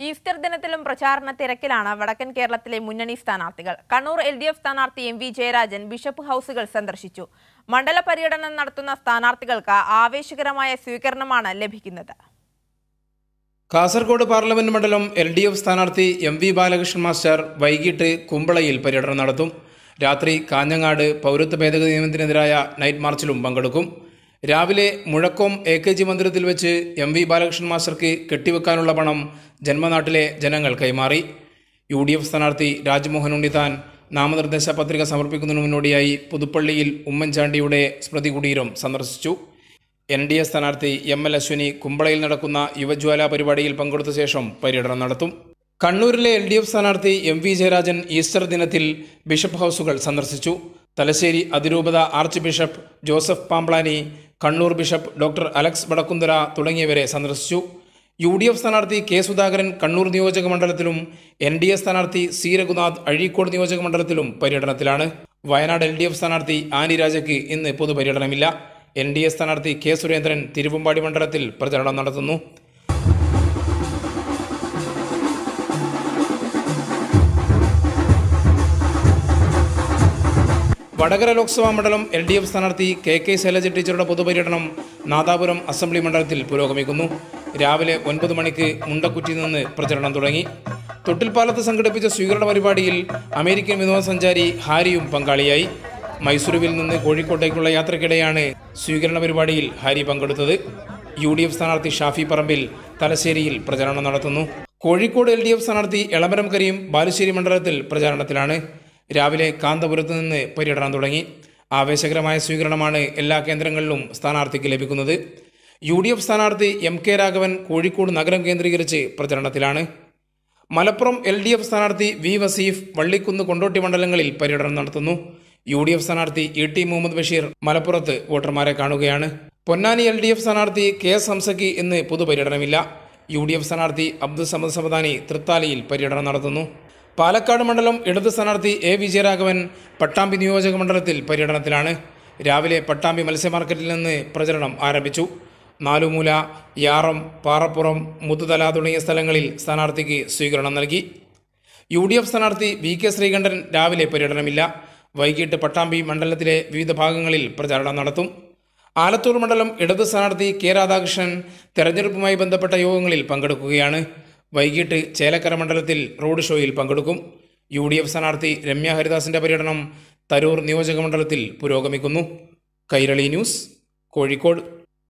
Easter ദിനത്തിലും പ്രചാരണ തിരക്കിലാണ് വടക്കൻ കേരളത്തിലെ മുന്നണി സ്ഥാനാർത്ഥികൾ. കണ്ണൂർ LDF സ്ഥാനാർത്ഥി MV ജയരാജൻ ബിഷപ്പ് ഹൗസുകൾ സന്ദർശിച്ചു. മണ്ഡല പര്യടനം നടത്തുന്ന സ്ഥാനാർത്ഥികൾക്ക് ആവേശകരമായ സ്വീകരണമാണ് ലഭിക്കുന്നത്. കാസർഗോഡ് പാർലമെന്റ് മണ്ഡലം LDF സ്ഥാനാർത്ഥി MV ബാലകൃഷ്ണൻ മാസ്റ്റർ വൈകിട്ട് കുമ്പളയിൽ പര്യടനം നടത്തും. രാത്രി കാഞ്ഞങ്ങാട് പൗരത്വ ഭേദഗതി നിയമത്തിനെതിരായ നൈറ്റ് മാർച്ചിലും പങ്കെടുക്കും. രാവിലെ മുഴക്കോം AKG മന്ദിരത്തിൽ വെച്ച് MV ബാലകൃഷ്ണൻ മാസ്റ്റർക്ക് കെട്ടിവെക്കാനുള്ള പണം ജന്മനാട്ടിലെ ജനങ്ങൾ കൈമാറി. UDF സ്ഥാനാർത്ഥി രാജ്മോഹൻ ഉണ്ണിത്താൻ നാമനിർദ്ദേശ പത്രിക സമർപ്പിക്കുന്നതിന് മുന്നോടിയായി പുതുപ്പള്ളിയിൽ ഉമ്മൻചാണ്ടിയുടെ സ്മൃതി കുടീരം സന്ദർശിച്ചു. NDA സ്ഥാനാർത്ഥി ML അശ്വിനി കുമ്പളയിൽ നടക്കുന്ന യുവജ്വാല പരിപാടിയിൽ പങ്കെടുത്ത ശേഷം പര്യടനം നടത്തും. കണ്ണൂരിലെ LDF സ്ഥാനാർത്ഥി MV ജയരാജൻ ഈസ്റ്റർ ദിനത്തിൽ ബിഷപ്പ് ഹൗസുകൾ സന്ദർശിച്ചു. തലശ്ശേരി അതിരൂപത archbishop Joseph Pamplany, Kannur bishop doctor Alex Vadakkunthara തുടങ്ങിയവരെ സന്ദർശിച്ചു. UDF സ്ഥാനാർത്ഥി K സുധാകരൻ കണ്ണൂർ നിയോജക മണ്ഡലത്തിലും NDA സ്ഥാനാർത്ഥി C രഘുനാഥ് അഴീക്കോട് നിയോജക മണ്ഡലത്തിലും പര്യടനത്തിലാണ്. വയനാട് LDF സ്ഥാനാർത്ഥി ആനി രാജയ്ക്ക് ഇന്ന് പൊതുപര്യടനമില്ല. NDA സ്ഥാനാർത്ഥി K സുരേന്ദ്രൻ തിരുവമ്പാടി മണ്ഡലത്തിൽ പ്രചരണം നടത്തുന്നു. വടകര ലോക്സഭാ മണ്ഡലം LDF സ്ഥാനാർത്ഥി KK ശൈലജ ടീച്ചറുടെ പൊതുപര്യടനം നാദാപുരം അസംബ്ലി മണ്ഡലത്തിൽ പുരോഗമിക്കുന്നു. രാവിലെ 9 മണിക്ക് മുണ്ടക്കുറ്റിയിൽ നിന്ന് പ്രചരണം തുടങ്ങി. തൊട്ടിൽപ്പാലത്ത് സംഘടിപ്പിച്ച സ്വീകരണ പരിപാടിയിൽ അമേരിക്കൻ വിനോദസഞ്ചാരി ഹാരിയും പങ്കാളിയായി. മൈസൂരുവിൽ നിന്ന് കോഴിക്കോട്ടേക്കുള്ള യാത്രക്കിടെയാണ് സ്വീകരണ പരിപാടിയിൽ ഹാരി പങ്കെടുത്തത്. UDF സ്ഥാനാർത്ഥി ഷാഫി പറമ്പിൽ തലശ്ശേരിയിൽ പ്രചരണം നടത്തുന്നു. കോഴിക്കോട് LDF സ്ഥാനാർത്ഥി എളമരം കരീം ബാലുശ്ശേരി മണ്ഡലത്തിൽ പ്രചാരണത്തിലാണ്. രാവിലെ കാന്തപുരത്ത് നിന്ന് പര്യടനം തുടങ്ങി. ആവേശകരമായ സ്വീകരണമാണ് എല്ലാ കേന്ദ്രങ്ങളിലും സ്ഥാനാർത്ഥിക്ക് ലഭിക്കുന്നത്. UDF സ്ഥാനാർത്ഥി MK രാഘവൻ കോഴിക്കോട് നഗരം കേന്ദ്രീകരിച്ച് പ്രചരണത്തിലാണ്. മലപ്പുറം LDF സ്ഥാനാർത്ഥി V വസീഫ് വള്ളിക്കുന്ന് കൊണ്ടോട്ടി മണ്ഡലങ്ങളിൽ പര്യടനം നടത്തുന്നു. UDF സ്ഥാനാർത്ഥി ET മുഹമ്മദ് ബഷീർ മലപ്പുറത്ത് വോട്ടർമാരെ കാണുകയാണ്. പൊന്നാനി LDF സ്ഥാനാർത്ഥി KS ഹംസയ്ക്ക് ഇന്ന് പൊതുപര്യടനമില്ല. UDF സ്ഥാനാർത്ഥി അബ്ദുൽ സമദ് സമദാനി തൃത്താലയിൽ പര്യടനം നടത്തുന്നു. പാലക്കാട് മണ്ഡലം ഇടത് സ്ഥാനാർത്ഥി A വിജയരാഘവൻ പട്ടാമ്പി നിയോജക മണ്ഡലത്തിൽ പര്യടനത്തിലാണ്. രാവിലെ പട്ടാമ്പി മത്സ്യ മാർക്കറ്റിൽ നിന്ന് പ്രചരണം ആരംഭിച്ചു. നാലുമൂല, യാറം, പാറപ്പുറം, മുതുതല തുടങ്ങിയ സ്ഥലങ്ങളിൽ സ്ഥാനാർത്ഥിക്ക് സ്വീകരണം നൽകി. UDF സ്ഥാനാർത്ഥി VK ശ്രീകണ്ഠൻ രാവിലെ പര്യടനമില്ല. വൈകിട്ട് പട്ടാമ്പി മണ്ഡലത്തിലെ വിവിധ ഭാഗങ്ങളിൽ പ്രചാരണം നടത്തും. ആലത്തൂർ മണ്ഡലം ഇടത് സ്ഥാനാർത്ഥി K രാധാകൃഷ്ണൻ തെരഞ്ഞെടുപ്പുമായി ബന്ധപ്പെട്ട യോഗങ്ങളിൽ പങ്കെടുക്കുകയാണ്. വൈകിട്ട് ചേലക്കര മണ്ഡലത്തിൽ റോഡ് ഷോയിൽ പങ്കെടുക്കും. UDF സ്ഥാനാർത്ഥി രമ്യ ഹരിദാസിന്റെ പര്യടനം തരൂർ നിയോജക മണ്ഡലത്തിൽ പുരോഗമിക്കുന്നു. കൈരളി ന്യൂസ്, കോഴിക്കോട്.